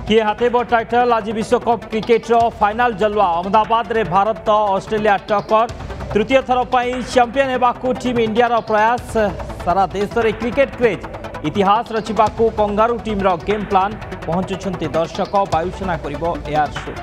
किए हाथेब टाइटल आज विश्वकप क्रिकेट फाइनाल जलवा अहमदाबाद रे भारत ऑस्ट्रेलिया टक्कर तृतीय थर पर चैंपियन होगाकू टीम इंडिया प्रयास सारा देश में क्रिकेट क्रेज इतिहास रचिबाकू कंगारू टीम गेम प्लान पहुंचुंट दर्शक वायुसेना करिबो एयर शो।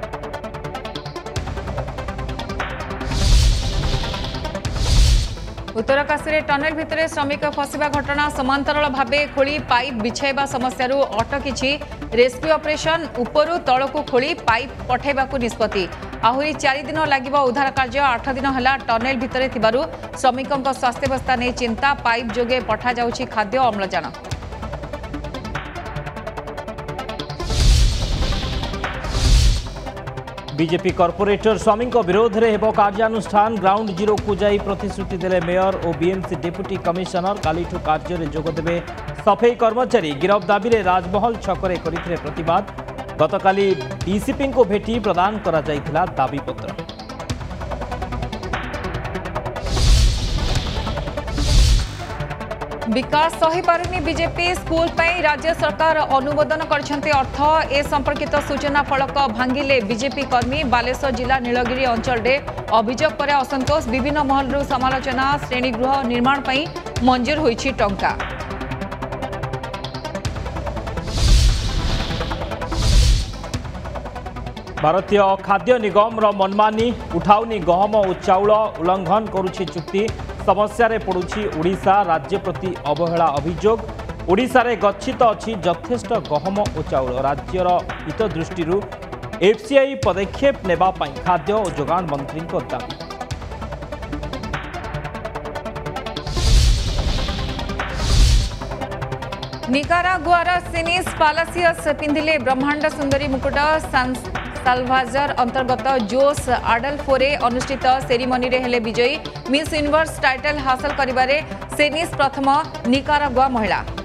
उत्तरकाशी टनेल भितर श्रमिक फसवा घटना समांतराल भावे खोली पाइप बिछाइबा समस्यारू अटकी रेस्क्यू ऑपरेशन उपरू तलकू खोली पाइप पठाइबाकू निष्पत्ति आहुरी 4 दिन लगे उद्धार कार्य 8 दिन है टनेल भितर थिबारु श्रमिकों स्वास्थ्यावस्था नहीं चिंता पाइप जोगे पठा जाउछि खाद्य अम्लजान। बीजेपी कॉर्पोरेटर स्वामी विरोध में हेब कार्यानुष्ठान ग्राउंड जीरो को जाई प्रतिश्रुति देले मेयर और बीएमसी डेप्यूटी कमिशनर कालीठू कार्य में जोगदेवे सफेई कर्मचारी गिरफ दाबी में राजमहल छकरे करथिले प्रतिवाद गतकाली डीसीपी को भेटी प्रदान करा जाइथिला दाबीपत्र। विकास सही पारुनी बीजेपी स्कूल पर राज्य सरकार अनुमोदन करछन्ते अर्थ ए संपर्कित सूचना फलक भांगिले बीजेपी कर्मी बालेश्वर जिला नीलगिरी अंचल रे अभियोग पर असंतोष विभिन्न महलरू समालोचना श्रेणीगृह निर्माण पर मंजूर होइछि टंका। भारतीय खाद्य निगम मनमानी उठाउनी गहम और चाउल उल्लंघन करुछि चुक्ति समस्या रे पड़ुछि ओडिशा राज्य प्रति अवहेला अभियोग ओडिशा रे गच्छित अछि यथेष्ट गहम और चाउल राज्यर हित दृष्टि एफसीआई पदक्षेप नेबा पई खाद्य और जोगान मंत्री को दाबी। निकारागुआर सिनिस पालासियस पिंधिले ब्रह्मांड सुंदरी मुकुट साल्भाजर अंतर्गत जोस आडल्फोरे अनुष्ठित सेरिमनी रे हेले विजयी मिस यूनिवर्स टाइटल हासिल करिबारे सेनिस प्रथम निकारागुआ महिला।